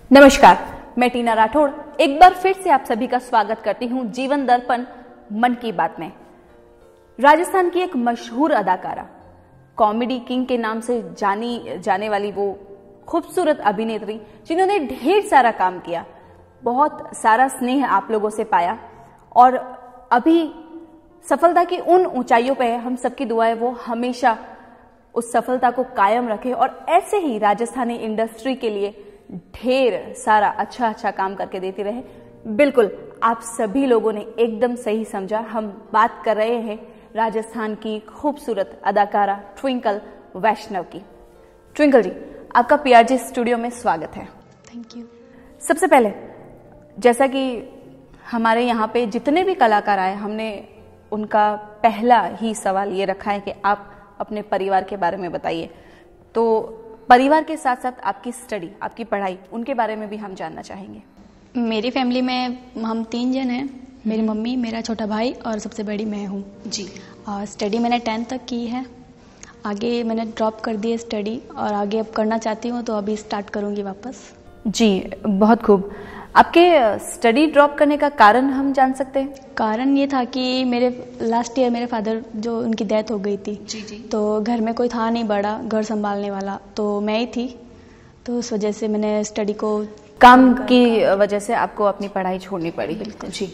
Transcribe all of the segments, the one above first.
नमस्कार, मैं टीना राठौड़ एक बार फिर से आप सभी का स्वागत करती हूं जीवन दर्पण मन की बात में। राजस्थान की एक मशहूर अदाकारा, कॉमेडी किंग के नाम से जानी जाने वाली वो खूबसूरत अभिनेत्री जिन्होंने ढेर सारा काम किया, बहुत सारा स्नेह आप लोगों से पाया और अभी सफलता की उन ऊंचाइयों पे है। हम सबकी दुआ है वो हमेशा उस सफलता को कायम रखे और ऐसे ही राजस्थानी इंडस्ट्री के लिए ढेर सारा अच्छा काम करके देती रहे। बिल्कुल, आप सभी लोगों ने एकदम सही समझा। हम बात कर रहे हैं राजस्थान की खूबसूरत अदाकारा ट्विंकल वैष्णव की। ट्विंकल जी, आपका पीआरजे स्टूडियो में स्वागत है। Thank you. सबसे पहले, जैसा कि हमारे यहाँ पे जितने भी कलाकार आए, हमने उनका पहला ही सवाल ये रखा है कि आप अपने परिवार के बारे में बताइए। तो परिवार के साथ साथ आपकी स्टडी, आपकी पढ़ाई, उनके बारे में भी हम जानना चाहेंगे। मेरी फैमिली में हम 3 जन हैं। मेरी मम्मी, मेरा छोटा भाई और सबसे बड़ी मैं हूँ जी। स्टडी मैंने 10th तक की है। आगे मैंने ड्रॉप कर दी है स्टडी और आगे अब करना चाहती हूँ, तो अभी स्टार्ट करूँगी वापस। जी, बहुत खूब। आपके स्टडी ड्रॉप करने का कारण हम जान सकते हैं? कारण ये था कि मेरे लास्ट ईयर मेरे फादर जो उनकी डेथ हो गई थी। जी। तो घर में कोई था नहीं बड़ा घर संभालने वाला, तो मैं ही थी। तो उस वजह से मैंने स्टडी को काम की वजह से आपको अपनी पढ़ाई छोड़नी पड़ी। बिल्कुल जी।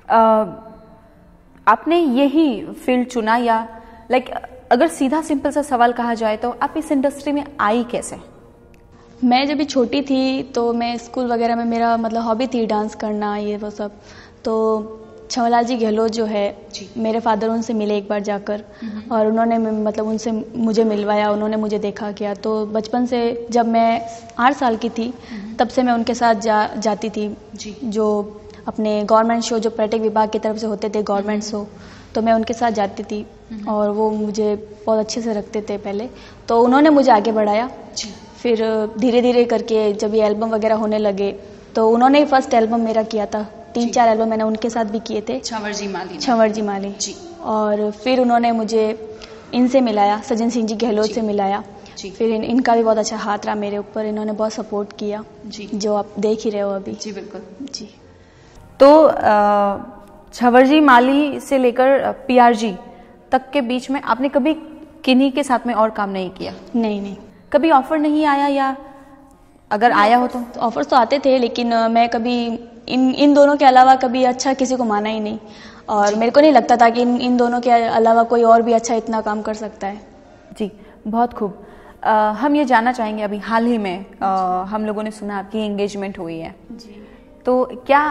आपने यही फील्ड चुना या अगर सीधा सिंपल सा सवाल कहा जाए तो आप इस इंडस्ट्री में आई कैसे? मैं जब भी छोटी थी तो मैं स्कूल वगैरह में मेरा हॉबी थी डांस करना, ये वो सब। तो छवनलाल जी गहलोत जो है, मेरे फादर उनसे मिले एक बार जाकर और उन्होंने उनसे मुझे मिलवाया, उन्होंने मुझे देखा किया। तो बचपन से जब मैं 8 साल की थी तब से मैं उनके साथ जाती थी जी। जो अपने गवर्नमेंट शो, जो पर्यटक विभाग की तरफ से होते थे गवर्नमेंट शो, तो मैं उनके साथ जाती थी और वो मुझे बहुत अच्छे से रखते थे पहले। तो उन्होंने मुझे आगे बढ़ाया। फिर धीरे धीरे करके जब ये एल्बम वगैरह होने लगे तो उन्होंने ही फर्स्ट एल्बम मेरा किया था। 3-4 एल्बम मैंने उनके साथ भी किए थे, छंवर जी माली जी। और फिर उन्होंने मुझे इनसे मिलाया, सज्जन सिंह जी गहलोत से मिलाया। फिर इनका भी बहुत अच्छा हाथ रहा मेरे ऊपर, इन्होंने बहुत सपोर्ट किया जी, जो आप देख ही रहे हो अभी। जी बिल्कुल जी। तो छंवर जी माली से लेकर पीआरजी तक के बीच में आपने कभी किन्हीं के साथ में और काम नहीं किया? नहीं। कभी ऑफर नहीं आया, या अगर आया हो तो? ऑफर्स तो आते थे, लेकिन मैं कभी इन दोनों के अलावा कभी अच्छा किसी को माना ही नहीं। और मेरे को नहीं लगता था कि इन दोनों के अलावा कोई और भी अच्छा इतना काम कर सकता है। जी, बहुत खूब। हम ये जानना चाहेंगे, अभी हाल ही में हम लोगों ने सुना आपकी एंगेजमेंट हुई है जी। तो क्या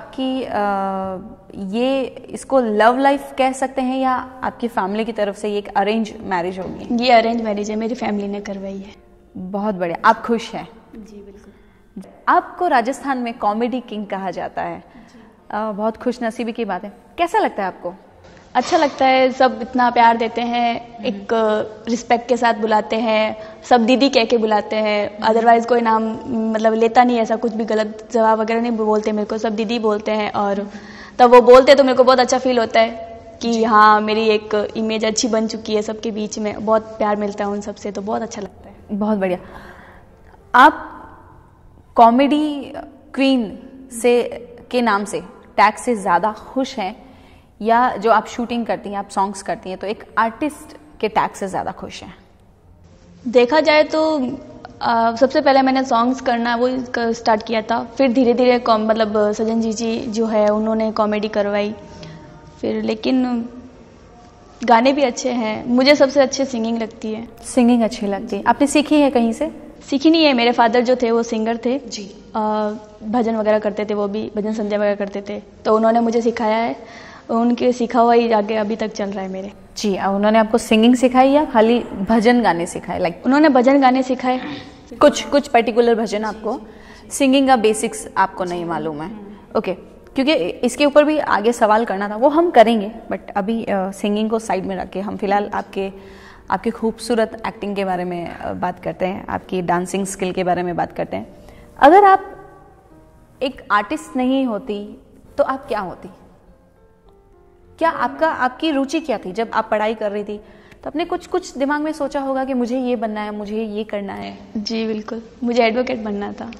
आपकी ये इसको लव लाइफ कह सकते हैं या आपकी फैमिली की तरफ से ये एक अरेंज मैरिज होगी? ये अरेंज मैरिज है, मेरी फैमिली ने करवाई है। बहुत बढ़िया। आप खुश हैं? जी बिल्कुल। आपको राजस्थान में कॉमेडी किंग कहा जाता है, बहुत खुशनसीबी की बात है। कैसा लगता है आपको? अच्छा लगता है, सब इतना प्यार देते हैं, एक रिस्पेक्ट के साथ बुलाते हैं, सब दीदी कह के बुलाते हैं। अदरवाइज कोई नाम लेता नहीं, ऐसा कुछ भी गलत जवाब वगैरह नहीं बोलते मेरे को, सब दीदी बोलते हैं। और तब वो बोलते तो मेरे को बहुत अच्छा फील होता है कि हाँ, मेरी एक इमेज अच्छी बन चुकी है सबके बीच में, बहुत प्यार मिलता है उन सबसे, तो बहुत अच्छा लगता है। बहुत बढ़िया। आप कॉमेडी क्वीन के नाम से टैग से ज़्यादा खुश हैं या जो आप शूटिंग करती हैं, आप सॉन्ग्स करती हैं, तो एक आर्टिस्ट के टैग से ज़्यादा खुश हैं? देखा जाए तो सबसे पहले मैंने सॉन्ग्स करना वो स्टार्ट किया था। फिर धीरे धीरे सज्जन जी जो है उन्होंने कॉमेडी करवाई। फिर लेकिन गाने भी अच्छे हैं, मुझे सबसे अच्छे सिंगिंग लगती है। सिंगिंग अच्छी लगती है। आपने सीखी है कहीं से? सीखी नहीं है, मेरे फादर जो थे वो सिंगर थे जी। भजन वगैरह करते थे, वो भी भजन संध्या वगैरह करते थे, तो उन्होंने मुझे सिखाया है। उनके सीखा हुआ ही आगे अभी तक चल रहा है मेरे। जी। उन्होंने आपको सिंगिंग सिखाई या खाली भजन गाने सिखाए? उन्होंने भजन गाने सिखाए, कुछ पर्टिकुलर भजन आपको, सिंगिंग का बेसिक्स आपको नहीं मालूम है? ओके, क्योंकि इसके ऊपर भी आगे सवाल करना था, वो हम करेंगे, बट अभी सिंगिंग को साइड में रख के हम फिलहाल आपके खूबसूरत एक्टिंग के बारे में बात करते हैं, आपकी डांसिंग स्किल के बारे में बात करते हैं। अगर आप एक आर्टिस्ट नहीं होती तो आप क्या होती? क्या आपकी रुचि क्या थी जब आप पढ़ाई कर रही थी? तो आपने कुछ दिमाग में सोचा होगा कि मुझे ये बनना है, मुझे ये करना है। जी बिल्कुल, मुझे एडवोकेट बनना था।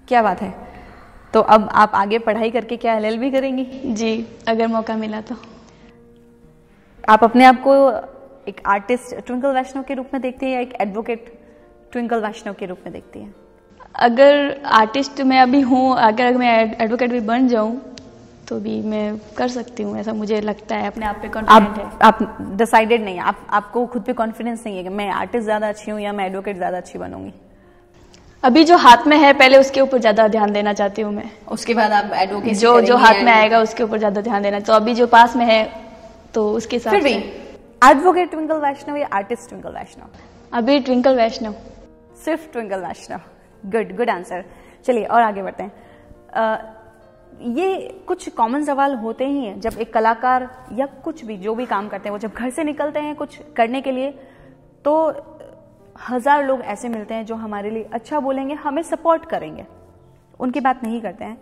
क्या बात है। तो अब आप आगे पढ़ाई करके क्या LLB करेंगी? जी, अगर मौका मिला तो। आप अपने आप को एक आर्टिस्ट ट्विंकल वैष्णव के रूप में देखती हैं या एक एडवोकेट ट्विंकल वैष्णव के रूप में देखती हैं? अगर आर्टिस्ट मैं अभी हूँ, अगर मैं एडवोकेट भी बन जाऊँ तो भी मैं कर सकती हूँ, ऐसा मुझे लगता है। अपने आप पे कॉन्फिडेंट है। आप डिसाइडेड नहीं है, आपको खुद पे कॉन्फिडेंस नहीं है कि मैं आर्टिस्ट ज्यादा अच्छी हूँ या मैं एडवोकेट ज्यादा अच्छी बनूंगी? अभी जो हाथ में है पहले उसके ऊपर ज्यादा ध्यान देना चाहती हूँ मैं, उसके बाद आप एडवोकेट जो हाथ में आएगा उसके ऊपर ज्यादा ध्यान देना। तो अभी जो पास में है तो उसके हिसाब से। फिर भी एडवोकेट ट्विंकल वैष्णव या आर्टिस्ट ट्विंकल वैष्णव? अभी ट्विंकल वैष्णव। सिर्फ ट्विंकल वैष्णव। Good answer. चलिए और आगे बढ़ते हैं। ये कुछ कॉमन सवाल होते ही हैं जब एक कलाकार या कुछ भी जो भी काम करते हैं वो जब घर से निकलते हैं कुछ करने के लिए, तो 1000 लोग ऐसे मिलते हैं जो हमारे लिए अच्छा बोलेंगे, हमें सपोर्ट करेंगे, उनकी बात नहीं करते हैं,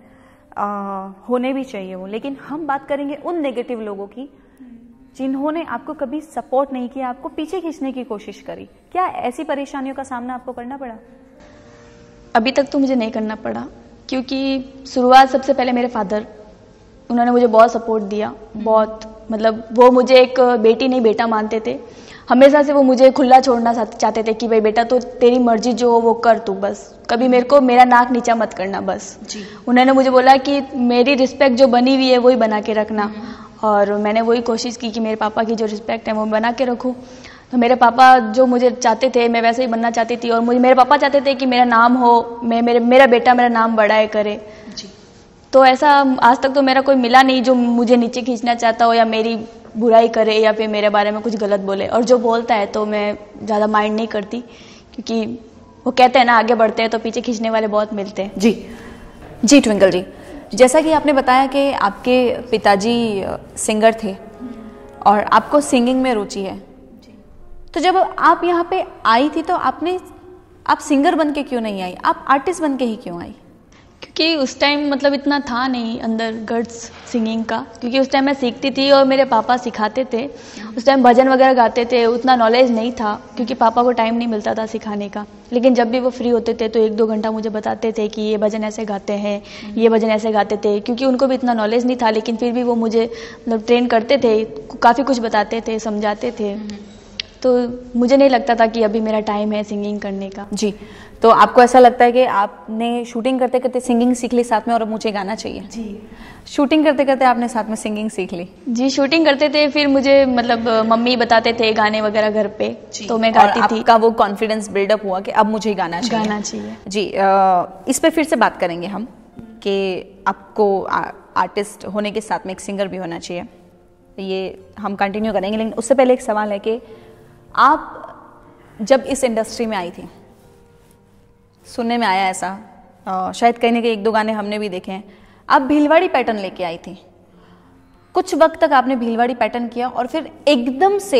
होने भी चाहिए वो, लेकिन हम बात करेंगे उन नेगेटिव लोगों की जिन्होंने आपको कभी सपोर्ट नहीं किया, आपको पीछे खींचने की कोशिश करी। क्या ऐसी परेशानियों का सामना आपको करना पड़ा? अभी तक तो मुझे नहीं करना पड़ा, क्योंकि शुरुआत सबसे पहले मेरे फादर, उन्होंने मुझे बहुत सपोर्ट दिया, बहुत, मतलब वो मुझे एक बेटी नहीं बेटा मानते थे। हमेशा से वो मुझे खुला छोड़ना चाहते थे कि भाई बेटा तो तेरी मर्जी जो हो वो कर तू, बस कभी मेरे को मेरा नाक नीचा मत करना बस जी। उन्होंने मुझे बोला कि मेरी रिस्पेक्ट जो बनी हुई है वही बना के रखना, और मैंने वही कोशिश की कि मेरे पापा की जो रिस्पेक्ट है वो बना के रखूं। तो मेरे पापा जो मुझे चाहते थे मैं वैसे ही बनना चाहती थी, और मेरे पापा चाहते थे कि मेरा नाम हो, मेरा बेटा मेरा नाम बढ़ाए करे जी। तो ऐसा आज तक तो मेरा कोई मिला नहीं जो मुझे नीचे खींचना चाहता हो या मेरी बुराई करे या फिर मेरे बारे में कुछ गलत बोले, और जो बोलता है तो मैं ज़्यादा माइंड नहीं करती, क्योंकि वो कहते हैं ना आगे बढ़ते हैं तो पीछे खींचने वाले बहुत मिलते हैं। जी ट्विंकल जी, जैसा कि आपने बताया कि आपके पिताजी सिंगर थे और आपको सिंगिंग में रुचि है, तो जब आप यहाँ पे आई थी तो आप सिंगर बन के क्यों नहीं आई, आप आर्टिस्ट बन के ही क्यों आई? क्योंकि उस टाइम मतलब इतना था नहीं अंदर गट्स सिंगिंग का, क्योंकि उस टाइम मैं सीखती थी और मेरे पापा सिखाते थे। उस टाइम भजन वगैरह गाते थे, उतना नॉलेज नहीं था क्योंकि पापा को टाइम नहीं मिलता था सिखाने का, लेकिन जब भी वो फ्री होते थे तो 1-2 घंटा मुझे बताते थे कि ये भजन ऐसे गाते हैं, ये भजन ऐसे गाते थे, क्योंकि उनको भी इतना नॉलेज नहीं था, लेकिन फिर भी वो मुझे मतलब ट्रेन करते थे, काफ़ी कुछ बताते थे, समझाते थे। तो मुझे नहीं लगता था कि अभी मेरा टाइम है सिंगिंग करने का। जी, तो आपको ऐसा लगता है कि आपने शूटिंग करते करते सिंगिंग सीख ली साथ में और अब मुझे गाना चाहिए? जी, शूटिंग करते करते आपने साथ में सिंगिंग सीख ली? जी, शूटिंग करते थे, फिर मुझे मतलब मम्मी बताते थे गाने वगैरह घर पे, तो मैं गाती थी। आपका वो कॉन्फिडेंस बिल्डअप हुआ कि अब मुझे गाना चाहिए। जी, इस पे फिर से बात करेंगे हम कि आपको आर्टिस्ट होने के साथ में एक सिंगर भी होना चाहिए, ये हम कंटिन्यू करेंगे, लेकिन उससे पहले एक सवाल है कि आप जब इस इंडस्ट्री में आई थी, सुनने में आया ऐसा, शायद कहीं ना कहीं 1-2 गाने हमने भी देखे हैं, आप भीलवाड़ी पैटर्न लेके आई थी। कुछ वक्त तक आपने भीलवाड़ी पैटर्न किया और फिर एकदम से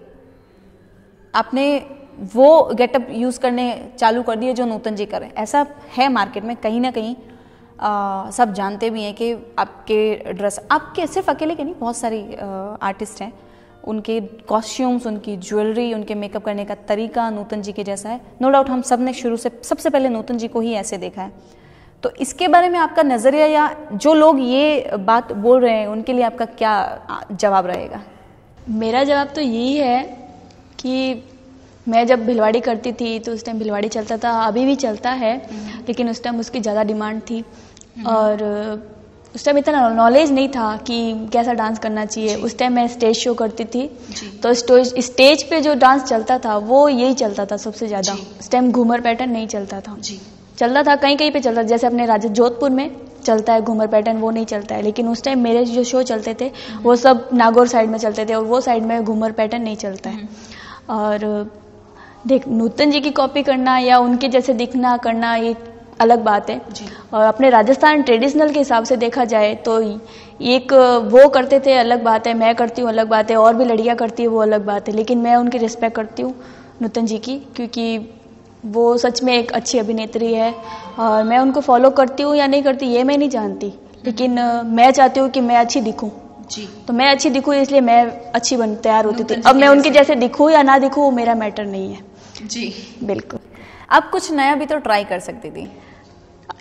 आपने वो गेटअप यूज करने चालू कर दिए जो नूतन जी करें। ऐसा है मार्केट में, कहीं ना कहीं सब जानते भी हैं कि आपके ड्रेस, आपके सिर्फ अकेले के नहीं, बहुत सारी आर्टिस्ट हैं, उनके कॉस्ट्यूम्स, उनकी ज्वेलरी, उनके मेकअप करने का तरीका नूतन जी के जैसा है। नो डाउट हम सब ने शुरू से सबसे पहले नूतन जी को ही ऐसे देखा है। तो इसके बारे में आपका नज़रिया या जो लोग ये बात बोल रहे हैं उनके लिए आपका क्या जवाब रहेगा? मेरा जवाब तो यही है कि मैं जब भिलवाड़ी करती थी तो उस टाइम भिलवाड़ी चलता था, अभी भी चलता है, लेकिन उस टाइम उसकी ज़्यादा डिमांड थी और उस टाइम इतना नॉलेज नहीं था कि कैसा डांस करना चाहिए। उस टाइम मैं स्टेज शो करती थी, तो स्टेज पे जो डांस चलता था वो यही चलता था सबसे ज़्यादा। उस टाइम घूमर पैटर्न नहीं चलता था, चलता था कहीं कहीं पे चलता था, जैसे अपने जोधपुर में चलता है घूमर पैटर्न, वो नहीं चलता है। लेकिन उस टाइम मेरे जो शो चलते थे वो सब नागौर साइड में चलते थे और वो साइड में घूमर पैटर्न नहीं चलता है। और देख, नूतन जी की कॉपी करना या उनके जैसे दिखना करना ये अलग बात है, और अपने राजस्थान ट्रेडिशनल के हिसाब से देखा जाए तो एक वो करते थे अलग बात है, मैं करती हूँ अलग बात है, और भी लड़कियाँ करती है वो अलग बात है। लेकिन मैं उनकी रिस्पेक्ट करती हूँ नूतन जी की, क्योंकि वो सच में एक अच्छी अभिनेत्री है और मैं उनको फॉलो करती हूँ या नहीं करती ये मैं नहीं जानती, लेकिन मैं चाहती हूँ कि मैं अच्छी दिखूँ। तो मैं अच्छी दिखूँ इसलिए मैं अच्छी बन तैयार होती थी। अब मैं उनके जैसे दिखूँ या ना दिखूँ वो मेरा मैटर नहीं है। जी बिल्कुल। आप कुछ नया भी तो ट्राई कर सकती थी।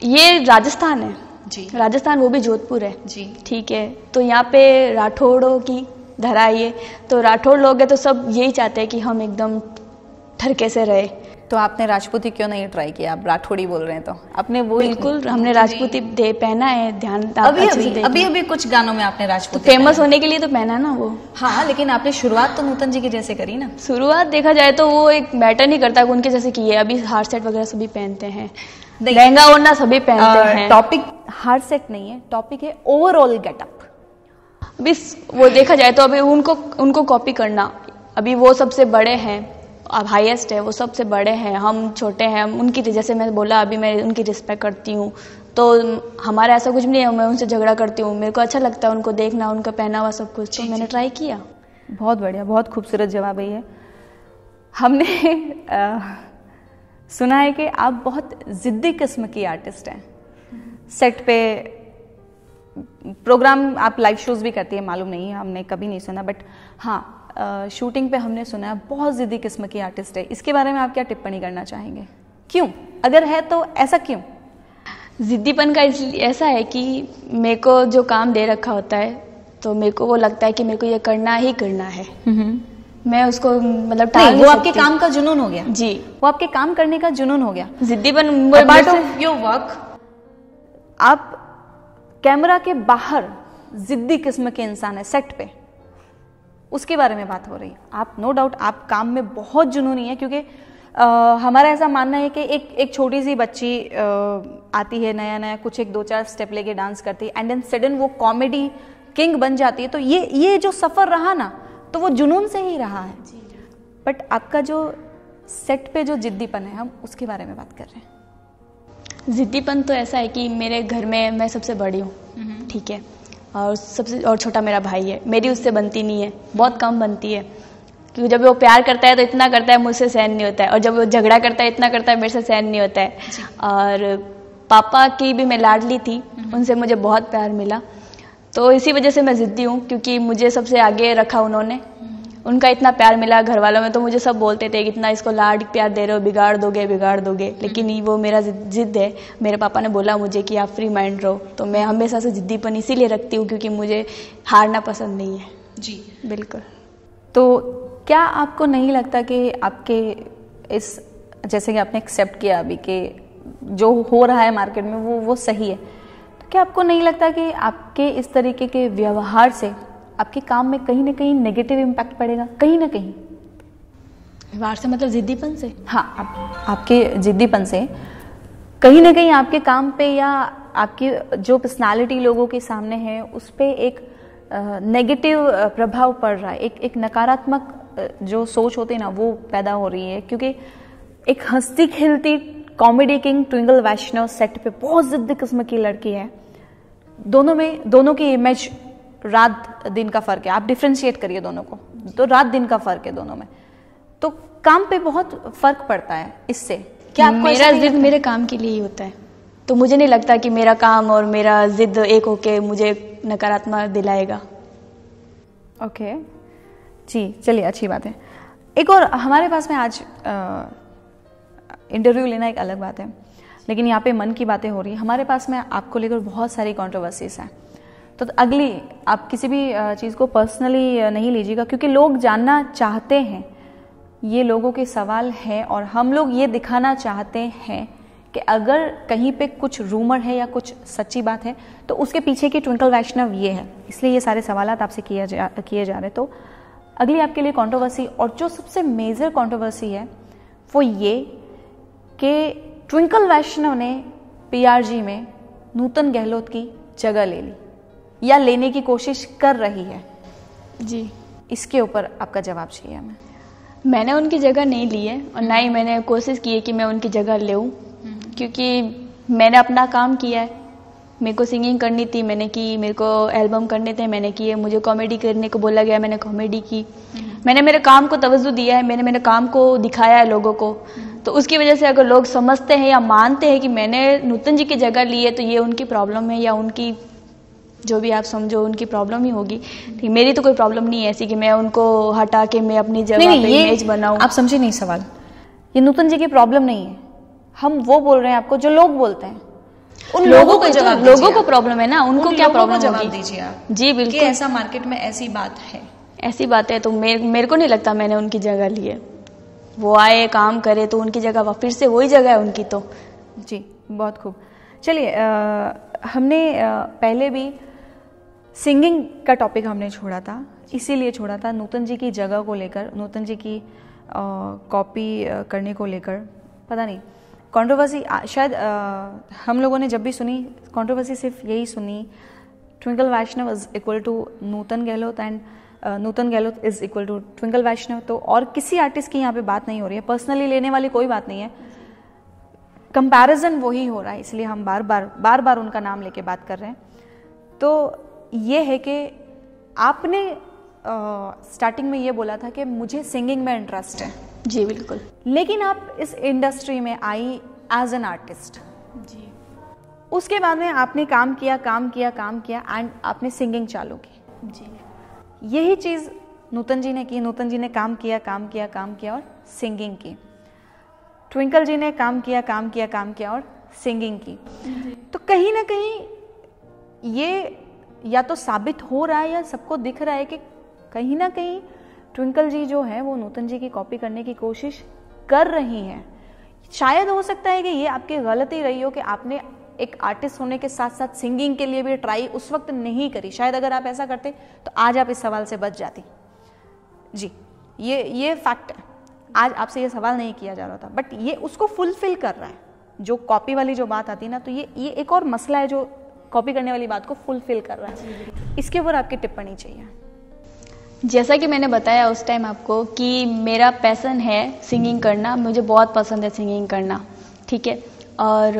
ये राजस्थान है जी। राजस्थान, वो भी जोधपुर है जी। ठीक है। तो यहाँ पे राठौड़ों की धरा ये, तो राठौड़ लोग हैं तो सब यही चाहते हैं कि हम एकदम ठरके से रहे। तो आपने राजपूती क्यों नहीं ट्राई किया? आप राठौड़ी बोल रहे हैं तो आपने वो बिल्कुल हमने राजपूती पहना है, ध्यान अभी कुछ गानों में आपने राजपूती फेमस होने के लिए तो पहना ना वो। हाँ, लेकिन आपने शुरुआत तो नूतन जी की जैसे करी ना। शुरुआत देखा जाए तो वो एक मैटर नहीं करता उनके जैसे की है। अभी हार सेट वगैरह सभी पहनते हैं, लहंगा ओढ़ना सभी पहनते हैं। टॉपिक हार सेट नहीं है, टॉपिक है ओवरऑल गेटअप। अभी वो देखा जाए तो अभी उनको कॉपी करना, अभी वो सबसे बड़े हैं, अब हाईएस्ट है, वो सबसे बड़े हैं, हम छोटे हैं। हम उनकी, जैसे मैं बोला अभी, मैं उनकी रिस्पेक्ट करती हूँ, तो हमारा ऐसा कुछ नहीं है मैं उनसे झगड़ा करती हूँ। मेरे को अच्छा लगता है उनको देखना, उनका पहनावा सब कुछ, तो मैंने ट्राई किया। बहुत बढ़िया, बहुत खूबसूरत जवाब है ये। हमने सुना है कि आप बहुत जिद्दी किस्म की आर्टिस्ट हैं। सेट पे प्रोग्राम, आप लाइव शोज भी करती है, मालूम नहीं है, हमने कभी नहीं सुना, बट हाँ शूटिंग पे हमने सुना है बहुत जिद्दी किस्म की आर्टिस्ट है। इसके बारे में आप क्या टिप्पणी करना चाहेंगे? क्यों, अगर है तो ऐसा क्यों? जिद्दीपन का इसलिए ऐसा है कि मेरे को जो काम दे रखा होता है तो मेरे को वो लगता है कि मेरे को ये करना ही करना है। मैं उसको मतलब टाल नहीं, वो आपके काम का जुनून हो गया। जी, वो आपके काम करने का जुनून हो गया। जिद्दीपन पार्ट ऑफ योर वर्क। आप कैमरा के बाहर जिद्दी किस्म के इंसान है, सेट पे उसके बारे में बात हो रही है। आप नो डाउट आप काम में बहुत जुनूनी है, क्योंकि हमारा ऐसा मानना है कि एक छोटी सी बच्ची आती है, नया नया कुछ 1-2-4 स्टेप लेके डांस करती है, एंड देन सडन वो कॉमेडी किंग बन जाती है। तो ये जो सफर रहा ना, तो वो जुनून से ही रहा है। बट आपका जो सेट पे जो जिद्दीपन है, हम उसके बारे में बात कर रहे हैं। जिद्दीपन तो ऐसा है कि मेरे घर में मैं सबसे बड़ी हूँ, ठीक है, और छोटा मेरा भाई है। मेरी उससे बनती नहीं है, बहुत कम बनती है, क्योंकि जब वो प्यार करता है तो इतना करता है मुझसे सहन नहीं होता है, और जब वो झगड़ा करता है इतना करता है मेरे से सहन नहीं होता है। और पापा की भी मैं लाडली थी, उनसे मुझे बहुत प्यार मिला, तो इसी वजह से मैं जिद्दी हूँ, क्योंकि मुझे सबसे आगे रखा उन्होंने। उनका इतना प्यार मिला घर वालों में, तो मुझे सब बोलते थे कि इतना इसको लाड प्यार दे रहे हो, बिगाड़ दोगे। लेकिन वो मेरा जिद है। मेरे पापा ने बोला मुझे कि आप फ्री माइंड रहो, तो मैं हमेशा से जिद्दीपन इसीलिए रखती हूँ क्योंकि मुझे हारना पसंद नहीं है। जी बिल्कुल। तो क्या आपको नहीं लगता कि आपके इस, जैसे कि आपने एक्सेप्ट किया अभी कि जो हो रहा है मार्केट में वो सही है, तो क्या आपको नहीं लगता कि आपके इस तरीके के व्यवहार से आपके काम में कहीं ना कहीं नेगेटिव इम्पैक्ट पड़ेगा? कहीं ना कहीं व्यवहार से मतलब जिद्दीपन से? हाँ, आपके जिद्दीपन से कहीं ना कहीं आपके काम पे या आपकी जो पर्सनालिटी लोगों के सामने है उस पे एक नेगेटिव प्रभाव पड़ रहा है, एक नकारात्मक जो सोच होती है ना वो पैदा हो रही है। क्योंकि एक हंसती खेलती comedy king Twinkle Vaishnav set पे बहुत जिद्दी किस्म की लड़की है। दोनों की इमेज रात दिन का फर्क है। आप डिफ्रेंशिएट करिए दोनों को, तो रात दिन का फर्क है दोनों में, तो काम पे बहुत फर्क पड़ता है इससे। क्या मेरा जिद मेरे काम के लिए ही होता है, तो मुझे नहीं लगता कि मेरा काम और मेरा जिद एक होके मुझे नकारात्मक दिलाएगा। ओके जी, चलिए अच्छी बात है। एक और हमारे पास में आज इंटरव्यू लेना एक अलग बात है, लेकिन यहाँ पे मन की बातें हो रही है। हमारे पास में आपको लेकर बहुत सारी कंट्रोवर्सीज हैं, तो अगली आप किसी भी चीज़ को पर्सनली नहीं लीजिएगा, क्योंकि लोग जानना चाहते हैं, ये लोगों के सवाल हैं, और हम लोग ये दिखाना चाहते हैं कि अगर कहीं पे कुछ रूमर है या कुछ सच्ची बात है तो उसके पीछे की ट्विंकल वैष्णव ये है। इसलिए ये सारे सवालात आपसे किए जा रहे। तो अगली आपके लिए कंट्रोवर्सी, और जो सबसे मेजर कंट्रोवर्सी है वो ये कि ट्विंकल वैष्णव ने पीआरजी में नूतन गहलोत की जगह ले ली या लेने की कोशिश कर रही है। जी, इसके ऊपर आपका जवाब चाहिए हमें। मैंने उनकी जगह नहीं ली है, और ना ही मैंने कोशिश की है कि मैं उनकी जगह लूँ, क्योंकि मैंने अपना काम किया है। मेरे को सिंगिंग करनी थी, मैंने की। मेरे को एल्बम करने थे, मैंने किए। मुझे कॉमेडी करने को बोला गया, मैंने कॉमेडी की। मैंने मेरे काम को तवज्जो दिया है, मैंने मेरे काम को दिखाया है लोगों को। तो उसकी वजह से अगर लोग समझते हैं या मानते हैं कि मैंने नूतन जी की जगह ली है, तो ये उनकी प्रॉब्लम है, या उनकी जो भी आप समझो उनकी प्रॉब्लम ही होगी। मेरी तो कोई प्रॉब्लम नहीं है ऐसी कि मैं उनको हटा के मैं अपनी जगह पे इमेज बनाऊं। आप समझे नहीं सवाल। ये नूतन जी की प्रॉब्लम नहीं है, हम वो बोल रहे हैं आपको जो लोग बोलते हैं। उन लोगों को जवाब दीजिए। लोगों को प्रॉब्लम है ना, उनको क्या प्रॉब्लम होगी? जवाब दीजिए आप जी बिल्कुल। कि ऐसा मार्केट में ऐसी बात है, ऐसी बात है तो मेरे को नहीं लगता मैंने उनकी जगह ली है। वो आए काम करे तो उनकी जगह फिर से वही जगह है उनकी। तो जी बहुत खूब। चलिए हमने पहले भी सिंगिंग का टॉपिक हमने छोड़ा था, इसीलिए छोड़ा था नूतन जी की जगह को लेकर, नूतन जी की कॉपी करने को लेकर। पता नहीं कंट्रोवर्सी शायद हम लोगों ने जब भी सुनी कंट्रोवर्सी सिर्फ यही सुनी, Twinkle Vaishnav is equal to Nutan Gehlot and Nutan Gehlot is equal to Twinkle Vaishnav. तो और किसी आर्टिस्ट की यहाँ पे बात नहीं हो रही है, पर्सनली लेने वाली कोई बात नहीं है, कंपैरिजन वही हो रहा है, इसलिए हम बार बार उनका नाम लेके बात कर रहे हैं। तो ये है कि आपने स्टार्टिंग में ये बोला था कि मुझे सिंगिंग में इंटरेस्ट है। जी बिल्कुल। लेकिन आप इस इंडस्ट्री में आई एज एन आर्टिस्ट। जी। उसके बाद में आपने काम किया एंड आपने सिंगिंग चालू की। जी। यही चीज़ नूतन जी ने की। नूतन जी ने काम किया और सिंगिंग की। ट्विंकल जी ने काम किया और सिंगिंग की। तो कहीं ना कहीं ये या तो साबित हो रहा है या सबको दिख रहा है कि कहीं ना कहीं ट्विंकल जी जो है वो नूतन जी की कॉपी करने की कोशिश कर रही हैं। शायद हो सकता है कि ये आपकी गलती रही हो कि आपने एक आर्टिस्ट होने के साथ साथ सिंगिंग के लिए भी ट्राई उस वक्त नहीं करी। शायद अगर आप ऐसा करते तो आज आप इस सवाल से बच जाती। जी ये फैक्ट है, आज आपसे ये सवाल नहीं किया जा रहा था, बट ये उसको फुलफिल कर रहा है। जो कॉपी वाली जो बात आती है ना, तो ये एक और मसला है जो कॉपी करने वाली बात को फुलफिल कर रहा है। इसके ऊपर आपकी टिप्पणी चाहिए। जैसा कि मैंने बताया उस टाइम आपको कि मेरा पैशन है सिंगिंग करना, मुझे बहुत पसंद है सिंगिंग करना, ठीक है। और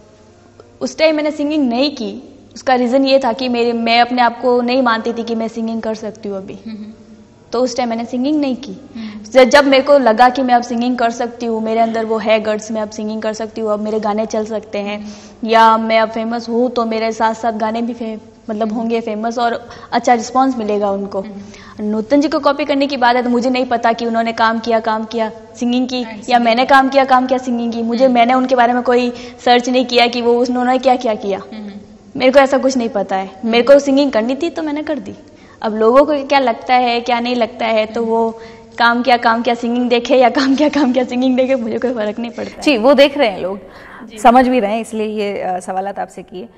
उस टाइम मैंने सिंगिंग नहीं की, उसका रीज़न ये था कि मैं अपने आप को नहीं मानती थी कि मैं सिंगिंग कर सकती हूँ अभी। तो उस टाइम मैंने सिंगिंग नहीं की। जब मेरे को लगा कि मैं अब सिंगिंग कर सकती हूँ, मेरे अंदर वो है गट्स, मैं अब सिंगिंग कर सकती हूँ, अब मेरे गाने चल सकते हैं, या मैं अब फेमस हूँ तो मेरे साथ साथ गाने भी मतलब होंगे फेमस और अच्छा रिस्पांस मिलेगा उनको। नूतन जी को कॉपी करने की बात है तो मुझे नहीं पता कि उन्होंने काम किया सिंगिंग की या मैंने काम किया सिंगिंग की। मैंने उनके बारे में कोई सर्च नहीं किया कि वो उन्होंने क्या किया। मेरे को ऐसा कुछ नहीं पता है। मेरे को सिंगिंग करनी थी तो मैंने कर दी। अब लोगों को क्या लगता है क्या नहीं लगता है, तो वो काम किया सिंगिंग देखे या काम किया सिंगिंग देखे, मुझे कोई फर्क नहीं पड़ता। जी वो देख रहे हैं लोग, समझ भी रहे हैं, इसलिए ये सवालात आपसे किए।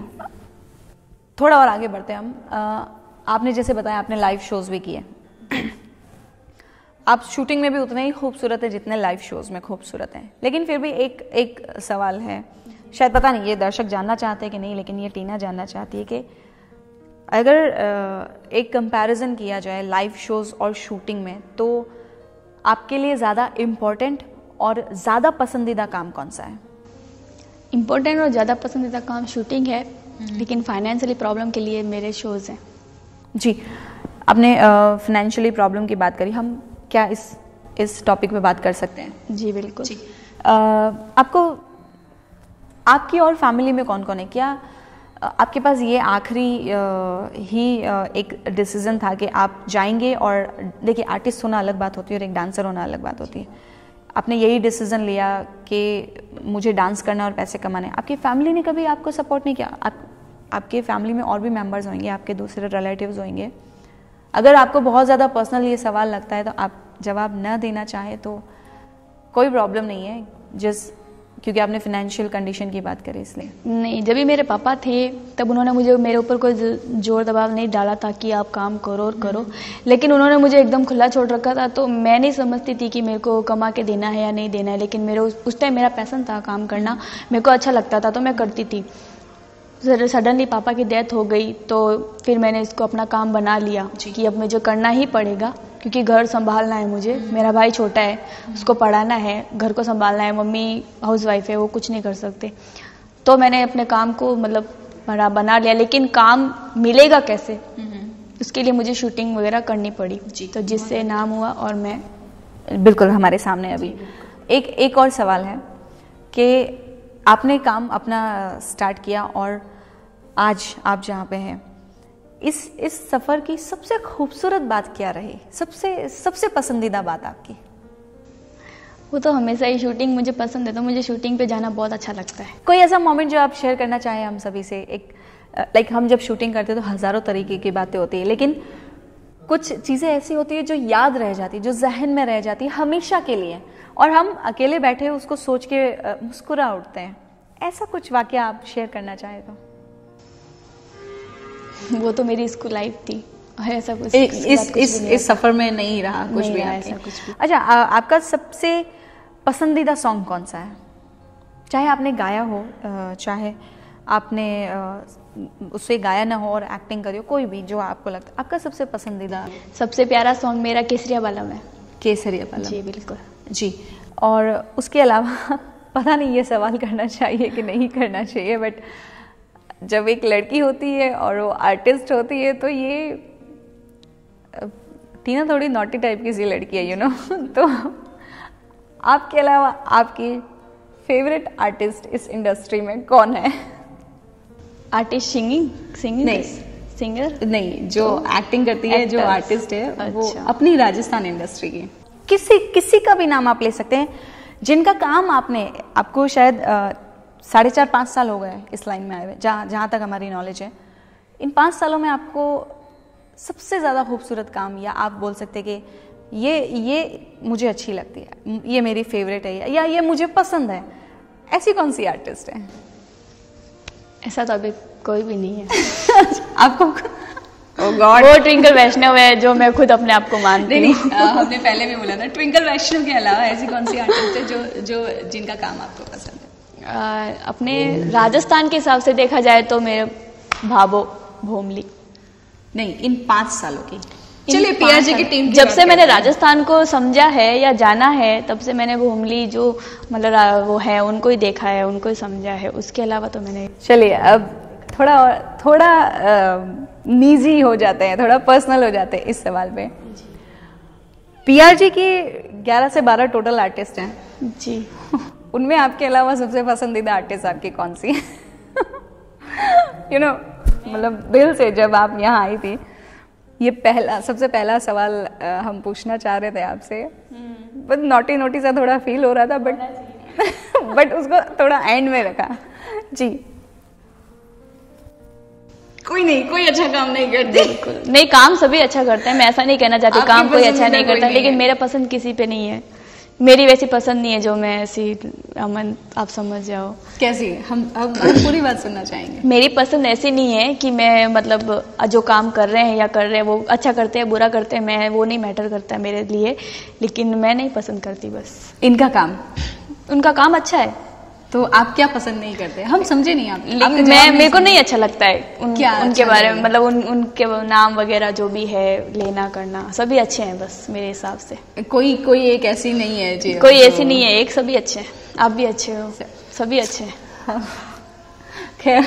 थोड़ा और आगे बढ़ते हैं हम। आपने जैसे बताया आपने लाइव शोज भी किए। आप शूटिंग में भी उतने ही खूबसूरत है जितने लाइव शोज में खूबसूरत हैं। लेकिन फिर भी एक सवाल है, शायद पता नहीं ये दर्शक जानना चाहते हैं कि नहीं, लेकिन ये टीना जानना चाहती है कि अगर एक कंपैरिजन किया जाए लाइव शोज और शूटिंग में, तो आपके लिए ज़्यादा इम्पोर्टेंट और ज़्यादा पसंदीदा काम कौन सा है? इम्पोर्टेंट और ज़्यादा पसंदीदा काम शूटिंग है, लेकिन फाइनेंशियली प्रॉब्लम के लिए मेरे शोज हैं। जी, आपने फाइनेंशियली प्रॉब्लम की बात करी, हम क्या इस टॉपिक पे बात कर सकते हैं? जी बिल्कुल। जी। आपकी और फैमिली में कौन कौन है? क्या आपके पास ये आखिरी ही एक डिसीजन था कि आप जाएंगे? और देखिए आर्टिस्ट होना अलग बात होती है और एक डांसर होना अलग बात होती है। आपने यही डिसीजन लिया कि मुझे डांस करना और पैसे कमाने। आपकी फैमिली ने कभी आपको सपोर्ट नहीं किया? आपके फैमिली में और भी मेंबर्स होंगे, आपके दूसरे रिलेटिव्स होंगे। अगर आपको बहुत ज़्यादा पर्सनल ये सवाल लगता है तो आप जवाब न देना चाहे तो कोई प्रॉब्लम नहीं है, क्योंकि आपने फाइनेंशियल कंडीशन की बात करी इसलिए। नहीं, जब भी मेरे पापा थे तब उन्होंने मुझे मेरे ऊपर कोई जोर दबाव नहीं डाला था कि आप काम करो और करो, लेकिन उन्होंने मुझे एकदम खुला छोड़ रखा था। तो मैं नहीं समझती थी कि मेरे को कमा के देना है या नहीं देना है, लेकिन मेरे उस टाइम मेरा पैशन था काम करना, मेरे को अच्छा लगता था तो मैं करती थी। सडनली पापा की डेथ हो गई तो फिर मैंने इसको अपना काम बना लिया कि अब मुझे करना ही पड़ेगा, क्योंकि घर संभालना है मुझे। मेरा भाई छोटा है, उसको पढ़ाना है, घर को संभालना है, मम्मी हाउसवाइफ है, वो कुछ नहीं कर सकते। तो मैंने अपने काम को मतलब बना लिया, लेकिन काम मिलेगा कैसे, उसके लिए मुझे शूटिंग वगैरह करनी पड़ी, तो जिससे नाम हुआ। और मैं बिल्कुल हमारे सामने अभी एक और सवाल है कि आपने काम अपना स्टार्ट किया और आज आप जहाँ पे हैं, इस सफ़र की सबसे खूबसूरत बात क्या रही? सबसे पसंदीदा बात आपकी? वो तो हमेशा ही शूटिंग मुझे पसंद है, तो मुझे शूटिंग पे जाना बहुत अच्छा लगता है। कोई ऐसा मोमेंट जो आप शेयर करना चाहें हम सभी से? एक लाइक हम जब शूटिंग करते हैं तो हज़ारों तरीके की बातें होती है, लेकिन कुछ चीज़ें ऐसी होती है जो याद रह जाती है, जो जहन में रह जाती है हमेशा के लिए, और हम अकेले बैठे उसको सोच के मुस्कुरा उठते हैं। ऐसा कुछ वाकया आप शेयर करना चाहें तो? वो तो मेरी स्कूल लाइफ थी, ऐसा कुछ इस सफर में नहीं रहा कुछ भी ऐसा कुछ भी। अच्छा, आपका सबसे पसंदीदा सॉन्ग कौन सा है? चाहे आपने गाया हो, चाहे आपने उससे गाया ना हो और एक्टिंग करी हो, कोई भी जो आपको लगता है आपका सबसे पसंदीदा। सबसे प्यारा सॉन्ग मेरा केसरिया बालम है। केसरिया बालम, जी बिल्कुल जी। और उसके अलावा पता नहीं ये सवाल करना चाहिए कि नहीं करना चाहिए, बट जब एक लड़की होती है और वो आर्टिस्ट होती है तो ये टीना थोड़ी नॉटी टाइप की सी लड़की है, यू नो। तो आपके अलावा आपकी फेवरेट आर्टिस्ट इस इंडस्ट्री में कौन है? आर्टिस्ट सिंगिंग नहीं, सिंगर नहीं, जो एक्टिंग करती है, जो आर्टिस्ट है, वो अच्छा। अपनी राजस्थान इंडस्ट्री की किसी का भी नाम आप ले सकते हैं जिनका काम आपको शायद 4.5-5 साल हो गए इस लाइन में आए हुए, जहाँ तक हमारी नॉलेज है। इन 5 सालों में आपको सबसे ज़्यादा खूबसूरत काम, या आप बोल सकते हैं कि ये मुझे अच्छी लगती है, ये मेरी फेवरेट है, या ये मुझे पसंद है, ऐसी कौन सी आर्टिस्ट है? ऐसा तो अभी कोई भी नहीं है। आपको Oh God. वो ट्विंकल वैष्णव है जो मैं खुद अपने आप को मानती हूँ। हमने पहले भी बोला ना, ट्विंकल वैष्णव के अलावा ऐसी कौन सी आर्टिस्ट है जो जिनका काम आपको पसंद है? अपने राजस्थान के हिसाब से देखा जाए तो मेरे भाभो भोमली। नहीं, इन 5 सालों की। चलिए पीआरजे की टीम जब से मैंने राजस्थान को समझा है या जाना है, तब से मैंने भोमली जो मतलब वो है उनको ही देखा है, उनको ही समझा है। उसके अलावा तो मैंने। चलिए अब थोड़ा निजी हो जाते हैं, थोड़ा पर्सनल हो जाते हैं इस सवाल पे। पीआरजे की 11 से 12 टोटल आर्टिस्ट हैं जी। उनमें आपके अलावा सबसे पसंदीदा आर्टिस्ट आपकी कौन सी है? यू नो, मतलब दिल से जब आप यहाँ आई थी, ये सबसे पहला सवाल हम पूछना चाह रहे थे आपसे, बट नोटी सा थोड़ा फील हो रहा था, बट उसको थोड़ा एंड में रखा। जी, कोई नहीं, कोई अच्छा काम नहीं करते। नहीं, काम सभी अच्छा करते हैं, मैं ऐसा नहीं कहना चाहती काम कोई अच्छा नहीं करता, लेकिन मेरा पसंद किसी पे नहीं है। मेरी वैसी पसंद नहीं है जो मैं ऐसी, अमन आप समझ जाओ। कैसी? हम पूरी बात सुनना चाहेंगे। मेरी पसंद ऐसी नहीं है कि मैं मतलब जो काम कर रहे हैं या कर रहे हैं वो अच्छा करते हैं बुरा करते हैं, मैं वो नहीं मैटर करता है मेरे लिए, लेकिन मैं नहीं पसंद करती बस इनका काम। उनका काम अच्छा है तो आप क्या पसंद नहीं करते? हम समझे नहीं आप। लेकिन मेरे को नहीं अच्छा लगता है उनके बारे में, मतलब उनके नाम वगैरह जो भी है लेना करना, सभी अच्छे हैं बस मेरे हिसाब से। कोई एक ऐसी नहीं है जी? कोई ऐसी नहीं है, एक सभी अच्छे हैं, आप भी अच्छे हो, सभी अच्छे हैं। खैर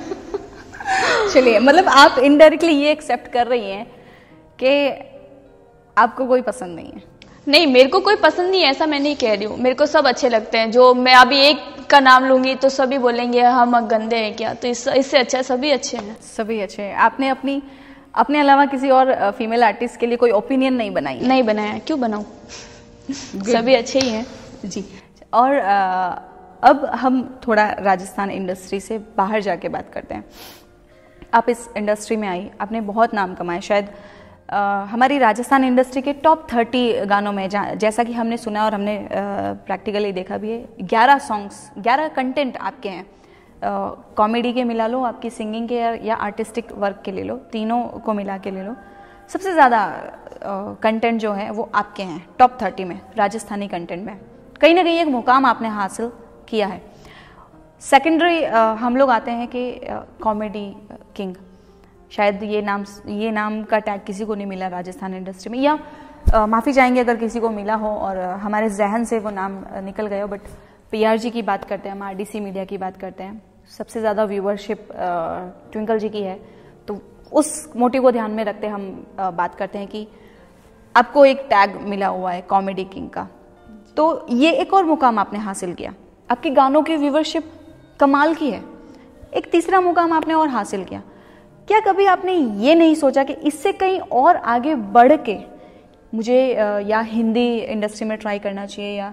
चलिए, मतलब आप इनडायरेक्टली ये एक्सेप्ट कर रही हैं कि आपको कोई पसंद नहीं है? नहीं, मेरे को कोई पसंद नहीं है ऐसा मैं नहीं कह रही हूँ, मेरे को सब अच्छे लगते हैं। जो मैं अभी एक का नाम लूंगी तो सभी बोलेंगे हम गंदे हैं क्या, तो इससे अच्छा है सभी अच्छे हैं। सभी अच्छे हैं। आपने अपने अलावा किसी और फीमेल आर्टिस्ट के लिए कोई ओपिनियन नहीं बनाई? नहीं बनाया, क्यों बनाऊं? सभी अच्छे ही हैं जी। और अब हम थोड़ा राजस्थान इंडस्ट्री से बाहर जाके बात करते हैं। आप इस इंडस्ट्री में आई, आपने बहुत नाम कमाए, शायद हमारी राजस्थान इंडस्ट्री के टॉप 30 गानों में, जैसा कि हमने सुना और हमने प्रैक्टिकली देखा भी है, 11 सॉन्ग्स, 11 कंटेंट आपके हैं। कॉमेडी के मिला लो, आपकी सिंगिंग के या आर्टिस्टिक वर्क के ले लो, तीनों को मिला के ले लो, सबसे ज़्यादा कंटेंट जो है वो आपके हैं टॉप 30 में, राजस्थानी कंटेंट में। कहीं ना कहीं एक मुकाम आपने हासिल किया है। सेकेंडरी हम लोग आते हैं कि कॉमेडी किंग, शायद ये नाम का टैग किसी को नहीं मिला राजस्थान इंडस्ट्री में, या माफ़ी चाहेंगे अगर किसी को मिला हो और हमारे जहन से वो नाम निकल गए हो, बट पीआरजे की बात करते हैं, हम आरडीसी मीडिया की बात करते हैं, सबसे ज़्यादा व्यूवरशिप ट्विंकल जी की है, तो उस मोटिव को ध्यान में रखते हम बात करते हैं कि आपको एक टैग मिला हुआ है कॉमेडी किंग का, तो ये एक और मुकाम आपने हासिल किया। आपके गानों की व्यूवरशिप कमाल की है, एक तीसरा मुकाम आपने और हासिल किया। क्या कभी आपने ये नहीं सोचा कि इससे कहीं और आगे बढ़ के मुझे या हिंदी इंडस्ट्री में ट्राई करना चाहिए या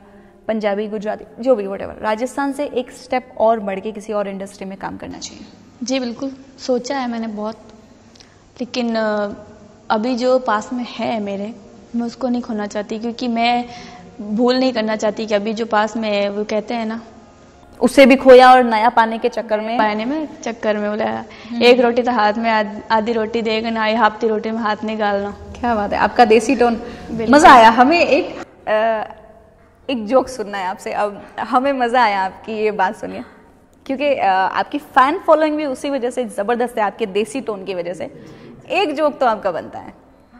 पंजाबी, गुजराती, जो भी व्हाटएवर, राजस्थान से एक स्टेप और बढ़ के किसी और इंडस्ट्री में काम करना चाहिए? जी बिल्कुल, सोचा है मैंने बहुत, लेकिन अभी जो पास में है मेरे, मैं उसको नहीं खोना चाहती, क्योंकि मैं भूल नहीं करना चाहती कि अभी जो पास में है, वो कहते हैं ना, उससे भी खोया और नया पाने के चक्कर में बोला एक रोटी तो हाथ में आधी रोटी देगा ना, हाथ रोटी में हाथ नहीं डालना। क्या बात है, आपका देसी टोन, मजा आया हमें। एक जोक सुनना है आपसे अब, हमें मजा आया आपकी ये बात सुनिए, क्योंकि आपकी फैन फॉलोइंग भी उसी वजह से जबरदस्त है, आपके देसी टोन की वजह से। एक जोक तो आपका बनता है।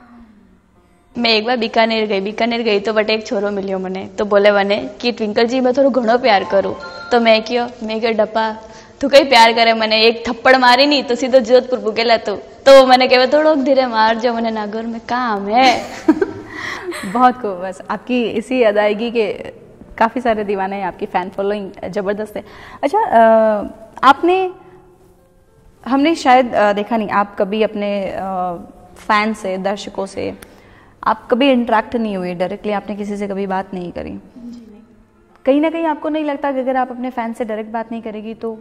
मैं एक बार बीकानेर गई तो बट एक छोरो मिलियो मने, तो बोले बने कि ट्विंकल जी मैं थोड़ा घणो प्यार करूँ, तो मैं क्यों डप्पा तू कई प्यार करे, मैंने एक थप्पड़ मारी नहीं तो सीधो जोधपुर भूकेला तो मैंने कहा थोड़ा धीरे मार जो, मैंने नागौर में काम है। बहुत खूब, बस आपकी इसी अदायगी के काफ़ी सारे दीवाने हैं, आपकी फ़ैन फॉलोइंग ज़बरदस्त है। अच्छा, हमने शायद देखा नहीं, आप कभी अपने फ़ैन से, दर्शकों से आप कभी इंटरेक्ट नहीं हुए डायरेक्टली, आपने किसी से कभी बात नहीं करी? कहीं ना कहीं आपको नहीं लगता कि अगर आप अपने फ़ैन से डायरेक्ट बात नहीं करेगी तो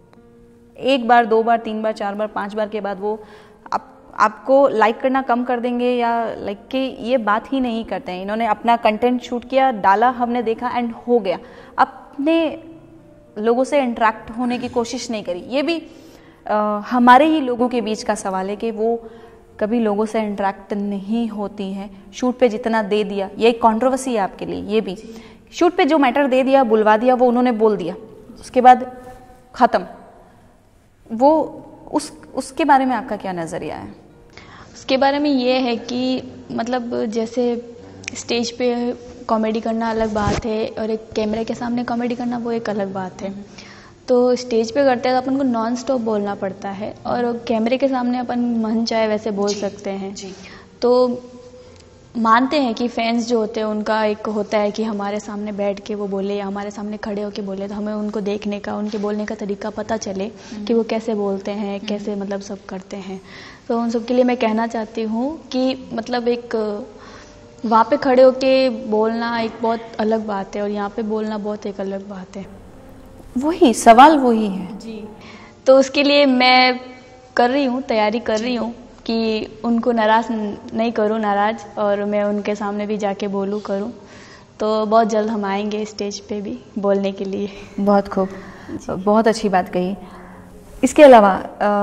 एक बार, दो बार, तीन बार, चार बार, पांच बार के बाद वो आपको लाइक करना कम कर देंगे, या लाइक कि ये बात ही नहीं करते हैं, इन्होंने अपना कंटेंट शूट किया, डाला, हमने देखा एंड हो गया, अपने लोगों से इंटरेक्ट होने की कोशिश नहीं करी? ये भी हमारे ही लोगों के बीच का सवाल है कि वो कभी लोगों से इंटरेक्ट नहीं होती हैं। शूट पे जितना दे दिया, ये एक कंट्रोवर्सी है आपके लिए, ये भी शूट पे जो मैटर दे दिया, बुलवा दिया, वो उन्होंने बोल दिया, उसके बाद ख़त्म। वो उसके बारे में आपका क्या नज़रिया है? उसके बारे में ये है कि मतलब जैसे स्टेज पे कॉमेडी करना अलग बात है और एक कैमरे के सामने कॉमेडी करना वो एक अलग बात है। तो स्टेज पे करते हैं तो अपन को नॉन स्टॉप बोलना पड़ता है, और कैमरे के सामने अपन मन चाहे वैसे बोल सकते हैं। तो मानते हैं कि फैंस जो होते हैं उनका एक होता है कि हमारे सामने बैठ के वो बोले या हमारे सामने खड़े होके बोले, तो हमें उनको देखने का, उनके बोलने का तरीका पता चले कि वो कैसे बोलते हैं, कैसे मतलब सब करते हैं। तो उन सब के लिए मैं कहना चाहती हूँ कि मतलब एक वहाँ पे खड़े होके बोलना एक बहुत अलग बात है और यहाँ पे बोलना बहुत एक अलग बात है। वही सवाल वही है जी। तो उसके लिए मैं कर रही हूँ, तैयारी कर रही हूँ कि उनको नाराज़ नहीं करूँ, नाराज़, और मैं उनके सामने भी जाके बोलूँ करूँ। तो बहुत जल्द हम आएंगे स्टेज पे भी बोलने के लिए। बहुत खूब, बहुत अच्छी बात कही। इसके अलावा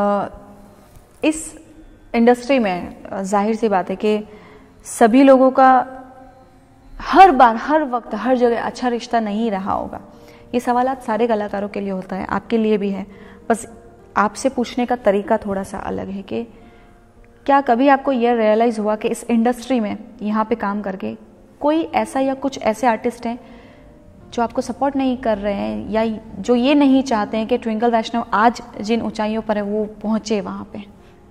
इस इंडस्ट्री में जाहिर सी बात है कि सभी लोगों का हर बार, हर वक्त, हर जगह अच्छा रिश्ता नहीं रहा होगा। ये सवाल आज सारे कलाकारों के लिए होता है, आपके लिए भी है। बस आपसे पूछने का तरीका थोड़ा सा अलग है कि क्या कभी आपको यह रियलाइज़ हुआ कि इस इंडस्ट्री में यहाँ पे काम करके कोई ऐसा या कुछ ऐसे आर्टिस्ट हैं जो आपको सपोर्ट नहीं कर रहे हैं, या जो ये नहीं चाहते हैं कि ट्विंकल वैष्णव आज जिन ऊंचाइयों पर है वो पहुँचे वहाँ पे?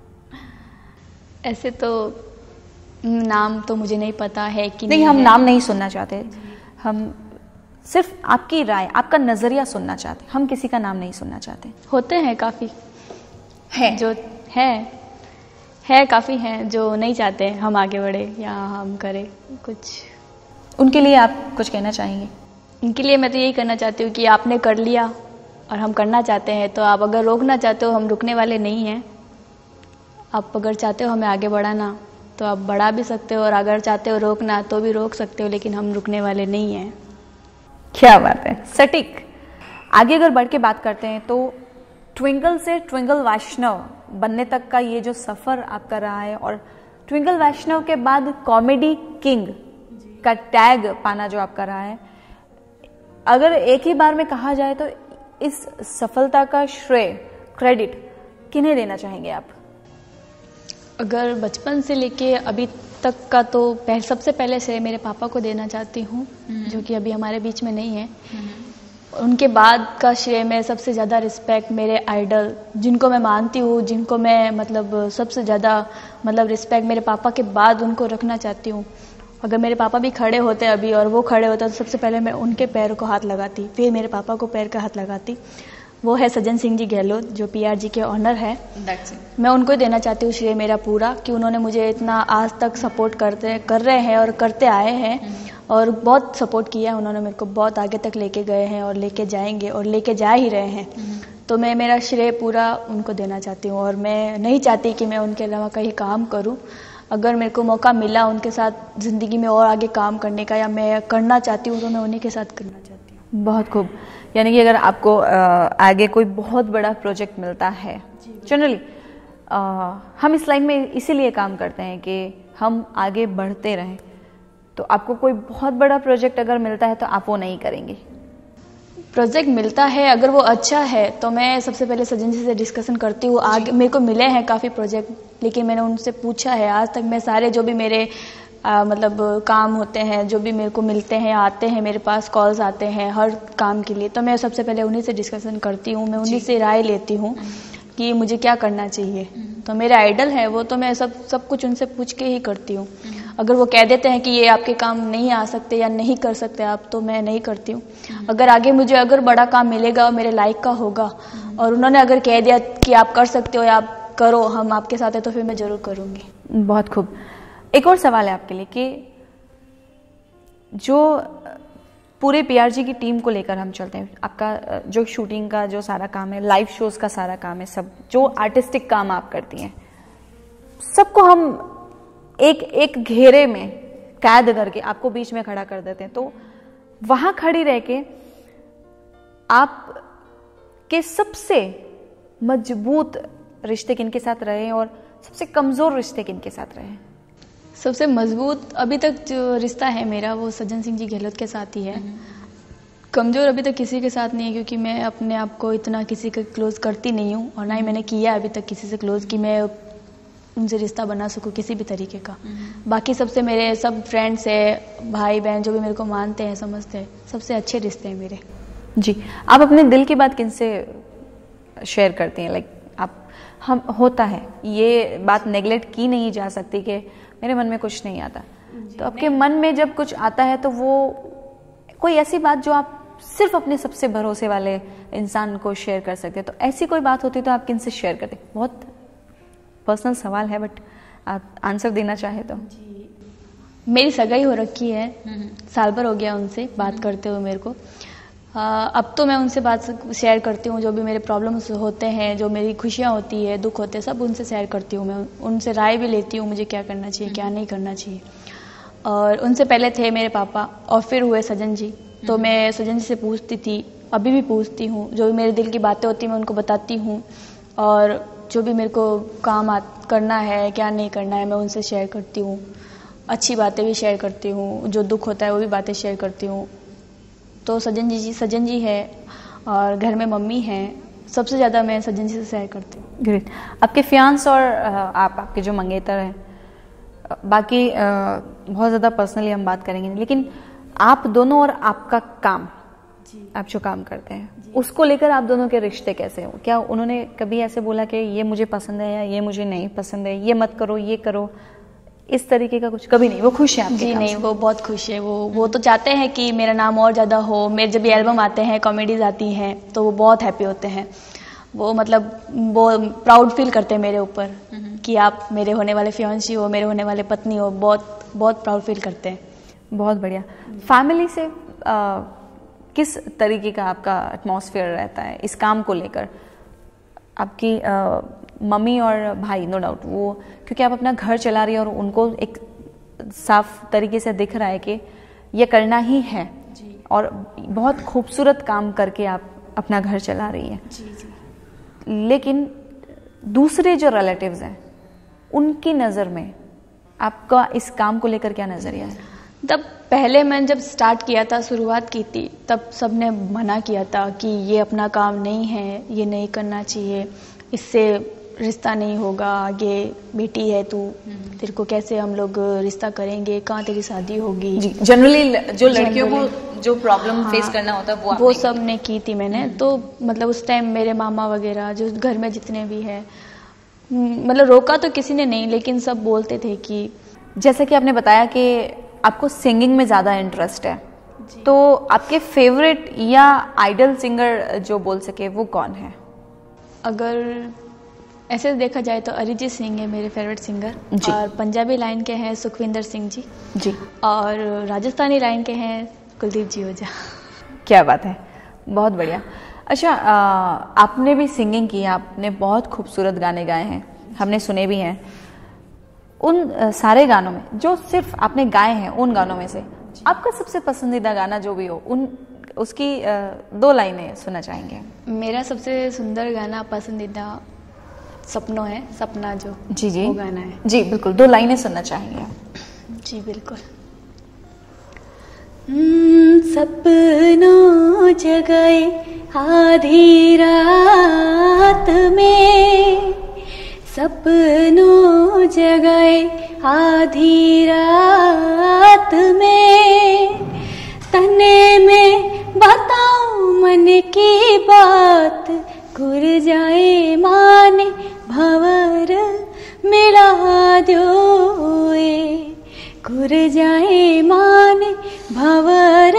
ऐसे तो नाम तो मुझे नहीं पता है कि नहीं, हम नाम नहीं सुनना चाहते, हम सिर्फ आपकी राय, आपका नज़रिया सुनना चाहते, हम किसी का नाम नहीं सुनना चाहते। होते हैं काफ़ी, है जो है काफ़ी हैं जो नहीं चाहते हम आगे बढ़े या हम करें कुछ। उनके लिए आप कुछ कहना चाहेंगे? उनके लिए मैं तो यही करना चाहती हूँ कि आपने कर लिया और हम करना चाहते हैं, तो आप अगर रोकना चाहते हो, हम रुकने वाले नहीं हैं। आप अगर चाहते हो हमें आगे बढ़ाना तो आप बढ़ा भी सकते हो, और अगर चाहते हो रोकना तो भी रोक सकते हो, लेकिन हम रुकने वाले नहीं हैं। क्या बात है, सटीक। आगे अगर बढ़ के बात करते हैं तो ट्विंकल से ट्विंकल वैष्णव बनने तक का ये जो सफ़र आपका रहा है, और ट्विंकल वैष्णव के बाद कॉमेडी किंग का टैग पाना जो आपका रहा है, अगर एक ही बार में कहा जाए तो इस सफलता का श्रेय, क्रेडिट किन्हें देना चाहेंगे आप? अगर बचपन से लेके अभी तक का तो सबसे पहले श्रेय मेरे पापा को देना चाहती हूँ, जो कि अभी हमारे बीच में नहीं है। उनके बाद का श्रेय मैं सबसे ज़्यादा रिस्पेक्ट मेरे आइडल, जिनको मैं मानती हूँ, जिनको मैं मतलब सबसे ज़्यादा मतलब रिस्पेक्ट मेरे पापा के बाद उनको रखना चाहती हूँ। अगर मेरे पापा भी खड़े होते अभी और वो खड़े होते तो सबसे पहले मैं उनके पैर को हाथ लगाती, फिर मेरे पापा को पैर का हाथ लगाती। वो है सज्जन सिंह जी गहलोत, जो पीआरजी के ऑनर है। That's it. मैं उनको ही देना चाहती हूँ श्रेय मेरा पूरा, कि उन्होंने मुझे इतना आज तक सपोर्ट कर रहे हैं और करते आए हैं, और बहुत सपोर्ट किया है उन्होंने मेरे को, बहुत आगे तक लेके गए हैं और लेके जाएंगे और लेके जा ही रहे हैं। तो मैं मेरा श्रेय पूरा उनको देना चाहती हूँ, और मैं नहीं चाहती कि मैं उनके अलावा कहीं काम करूँ। अगर मेरे को मौका मिला उनके साथ ज़िंदगी में और आगे काम करने का, या मैं करना चाहती हूँ, तो मैं उन्हीं के साथ करना चाहती हूँ। बहुत खूब। यानी कि अगर आपको आगे कोई बहुत बड़ा प्रोजेक्ट मिलता है, जनरली हम इस लाइन में इसीलिए काम करते हैं कि हम आगे बढ़ते रहें, तो आपको कोई बहुत बड़ा प्रोजेक्ट अगर मिलता है तो आप वो नहीं करेंगे? प्रोजेक्ट मिलता है अगर वो अच्छा है तो मैं सबसे पहले सज्जन जी से डिस्कशन करती हूँ। आगे मेरे को मिले हैं काफ़ी प्रोजेक्ट, लेकिन मैंने उनसे पूछा है, आज तक मैं सारे जो भी मेरे मतलब काम होते हैं, जो भी मेरे को मिलते हैं, आते हैं मेरे पास, कॉल्स आते हैं हर काम के लिए, तो मैं सबसे पहले उन्हीं से डिस्कशन करती हूँ, मैं उन्हीं से राय लेती हूँ कि मुझे क्या करना चाहिए। तो मेरे आइडल है वो, तो मैं सब कुछ उनसे पूछ के ही करती हूँ। अगर वो कह देते हैं कि ये आपके काम नहीं आ सकते या नहीं कर सकते आप, तो मैं नहीं करती हूँ। अगर आगे मुझे अगर बड़ा काम मिलेगा और मेरे लायक का होगा, और उन्होंने अगर कह दिया कि आप कर सकते हो या आप करो, हम आपके साथ हैं, तो फिर मैं जरूर करूँगी। बहुत खूब। एक और सवाल है आपके लिए कि जो पूरे पीआरजी की टीम को लेकर हम चलते हैं, आपका जो शूटिंग का जो सारा काम है, लाइव शोज का सारा काम है, सब जो आर्टिस्टिक काम आप करती हैं, सबको हम एक घेरे में कैद करके आपको बीच में खड़ा कर देते हैं, तो वहां खड़ी रह के आप के सबसे मजबूत रिश्ते किनके साथ रहे और सबसे कमजोर रिश्ते किनके साथ रहे? सबसे मजबूत अभी तक जो रिश्ता है मेरा वो सज्जन सिंह जी गहलोत के साथ ही है। कमजोर अभी तक किसी के साथ नहीं है, क्योंकि मैं अपने आप को इतना किसी के क्लोज करती नहीं हूँ, और ना ही मैंने किया अभी तक किसी से क्लोज कि मैं उनसे रिश्ता बना सकूँ किसी भी तरीके का। बाकी सबसे मेरे सब फ्रेंड्स है, भाई बहन जो भी मेरे को मानते हैं, समझते हैं, सबसे अच्छे रिश्ते हैं मेरे। जी, आप अपने दिल की बात किनसे शेयर करती हैं? लाइक हम होता है ये बात नेगलेक्ट की नहीं जा सकती कि मेरे मन में कुछ नहीं आता, तो आपके मन में जब कुछ आता है तो वो कोई ऐसी बात जो आप सिर्फ अपने सबसे भरोसे वाले इंसान को शेयर कर सकते हैं, तो ऐसी कोई बात होती तो आप किनसे शेयर करते? बहुत पर्सनल सवाल है, बट आप आंसर देना चाहे तो। मेरी सगाई हो रखी है, साल भर हो गया उनसे बात करते हुए मेरे को। अब तो मैं उनसे बात शेयर करती हूँ, जो भी मेरे प्रॉब्लम्स होते हैं, जो मेरी खुशियाँ होती है, दुख होते हैं, सब उनसे शेयर करती हूँ। मैं उनसे राय भी लेती हूँ मुझे क्या करना चाहिए, क्या नहीं करना चाहिए। और उनसे पहले थे मेरे पापा, और फिर हुए सज्जन जी। तो मैं सज्जन जी से पूछती थी, अभी भी पूछती हूँ, जो भी मेरे दिल की बातें होती हैं मैं उनको बताती हूँ, और जो भी मेरे को काम करना है, क्या नहीं करना है, मैं उनसे शेयर करती हूँ। अच्छी बातें भी शेयर करती हूँ, जो दुख होता है वो भी बातें शेयर करती हूँ। तो सज्जन जी है, और घर में मम्मी हैं, सबसे ज़्यादा मैं सज्जन जी से शेयर करती हूँ। ग्रेट। आपके फियांस और आपके जो मंगेतर हैं, बाकी बहुत ज़्यादा पर्सनली हम बात करेंगे नहीं, लेकिन आप दोनों और आपका काम, आप जो काम करते हैं, उसको लेकर आप दोनों के रिश्ते कैसे हो? क्या उन्होंने कभी ऐसे बोला कि ये मुझे पसंद है या ये मुझे नहीं पसंद है, ये मत करो, ये करो, इस तरीके का कुछ? कभी नहीं? वो खुश है आपके जी काम नहीं, से? वो बहुत खुश है। वो तो चाहते हैं कि मेरा नाम और ज़्यादा हो। मेरे जब भी एल्बम आते हैं, कॉमेडीज आती हैं, तो वो बहुत हैप्पी होते हैं। वो मतलब वो प्राउड फील करते हैं मेरे ऊपर कि आप मेरे होने वाले फियांसी हो, मेरे होने वाले पत्नी हो। बहुत बहुत प्राउड फील करते हैं। बहुत बढ़िया। फैमिली से किस तरीके का आपका एटमॉस्फेयर रहता है इस काम को लेकर? आपकी मम्मी और भाई, नो डाउट, वो क्योंकि आप अपना घर चला रही है और उनको एक साफ तरीके से दिख रहा है कि ये करना ही है, और बहुत खूबसूरत काम करके आप अपना घर चला रही है। लेकिन दूसरे जो रिलेटिव्स हैं, उनकी नज़र में आपका इस काम को लेकर क्या नज़रिया है? तब पहले मैंने जब स्टार्ट किया था, शुरुआत की थी, तब सबने मना किया था कि ये अपना काम नहीं है, ये नहीं करना चाहिए, इससे रिश्ता नहीं होगा, आगे बेटी है तू, तेरे को कैसे हम लोग रिश्ता करेंगे, कहाँ तेरी शादी होगी। जी, जनरली जो लड़कियों को जो प्रॉब्लम फेस करना होता है वो सब ने की थी मैंने। तो मतलब उस टाइम मेरे मामा वगैरह जो घर में जितने भी हैं, मतलब रोका तो किसी ने नहीं, लेकिन सब बोलते थे कि, जैसा कि आपने बताया कि आपको सिंगिंग में ज़्यादा इंटरेस्ट है, तो आपके फेवरेट या आइडल सिंगर जो बोल सके वो कौन है? अगर ऐसे देखा जाए तो अरिजीत सिंह है मेरे फेवरेट सिंगर, और पंजाबी लाइन के हैं सुखविंदर सिंह जी, और राजस्थानी लाइन के हैं कुलदीप जी ओझा। क्या बात है, बहुत बढ़िया। अच्छा, आपने भी सिंगिंग की, आपने बहुत खूबसूरत गाने गाए हैं, हमने सुने भी हैं। उन सारे गानों में जो सिर्फ आपने गाए हैं, उन गानों में से आपका सबसे पसंदीदा गाना जो भी हो, उसकी 2 लाइनें सुनना चाहेंगे। मेरा सबसे सुंदर गाना पसंदीदा सपनों है, सपना जो जी वो गाना है। जी बिल्कुल, 2 लाइनें सुनना चाहेंगे। जी बिल्कुल। सपनों जगाए आधी रात में, सपनों जगाए आधी रात में, तने में बताऊं मन की बात, घुर जाए माने भंवर मिला दोए, घुर जाए माने भंवर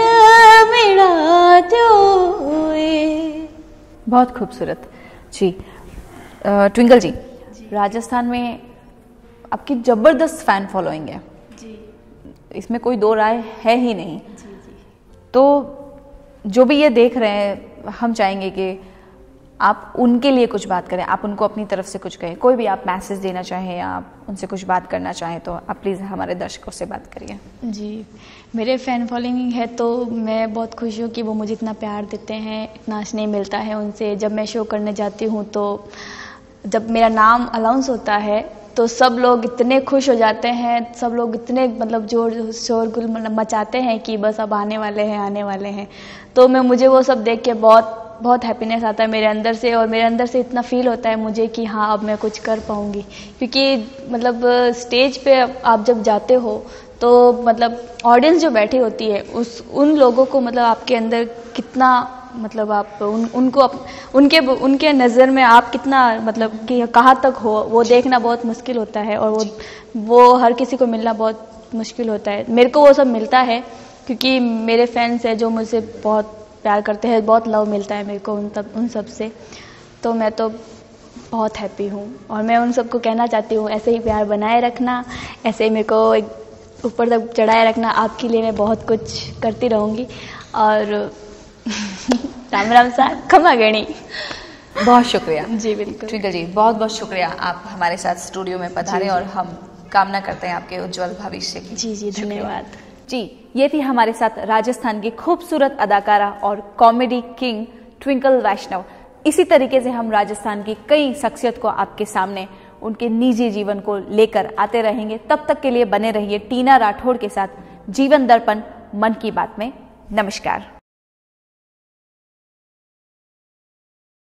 मिला दोए। बहुत खूबसूरत जी। ट्विंकल जी, राजस्थान में आपकी जबरदस्त फैन फॉलोइंग है जी, इसमें कोई 2 राय है ही नहीं जी। तो जो भी ये देख रहे हैं, हम चाहेंगे कि आप उनके लिए कुछ बात करें, आप उनको अपनी तरफ से कुछ कहें, कोई भी आप मैसेज देना चाहें या आप उनसे कुछ बात करना चाहें तो आप प्लीज़ हमारे दर्शकों से बात करिए। जी, मेरे फ़ैन फॉलोइंग है तो मैं बहुत खुश हूँ कि वो मुझे इतना प्यार देते हैं, इतना स्नेह मिलता है उनसे। जब मैं शो करने जाती हूँ तो जब मेरा नाम अनाउंस होता है तो सब लोग इतने खुश हो जाते हैं, सब लोग इतने मतलब जोर शोरगुल मचाते हैं कि बस अब आने वाले हैं, आने वाले हैं। तो मुझे वो सब देख के बहुत हैप्पीनेस आता है मेरे अंदर से, और मेरे अंदर से इतना फील होता है मुझे कि हाँ अब मैं कुछ कर पाऊँगी। क्योंकि मतलब स्टेज पे आप जब जाते हो तो मतलब ऑडियंस जो बैठी होती है उन लोगों को मतलब आपके अंदर कितना मतलब आप उनके नज़र में आप कितना मतलब कि कहाँ तक हो वो देखना बहुत मुश्किल होता है, और वो हर किसी को मिलना बहुत मुश्किल होता है। मेरे को वो सब मिलता है क्योंकि मेरे फैंस हैं जो मुझसे बहुत प्यार करते हैं, बहुत लव मिलता है मेरे को उन सब से। तो मैं तो बहुत हैप्पी हूँ, और मैं उन सबको कहना चाहती हूँ ऐसे ही प्यार बनाए रखना, ऐसे ही मेरे को ऊपर तक चढ़ाए रखना। आपके लिए मैं बहुत कुछ करती रहूँगी। और राम राम सा खमा गणी। बहुत शुक्रिया जी बिल्कुल। ट्विंकल जी, बहुत बहुत शुक्रिया, आप हमारे साथ स्टूडियो में पधारे और हम कामना करते हैं आपके उज्जवल भविष्य की। जी धन्यवाद जी। ये थी हमारे साथ राजस्थान की खूबसूरत अदाकारा और कॉमेडी किंग ट्विंकल वैष्णव। इसी तरीके से हम राजस्थान की कई शख्सियत को आपके सामने उनके निजी जीवन को लेकर आते रहेंगे। तब तक के लिए बने रहिए टीना राठौड़ के साथ जीवन दर्पण मन की बात में। नमस्कार।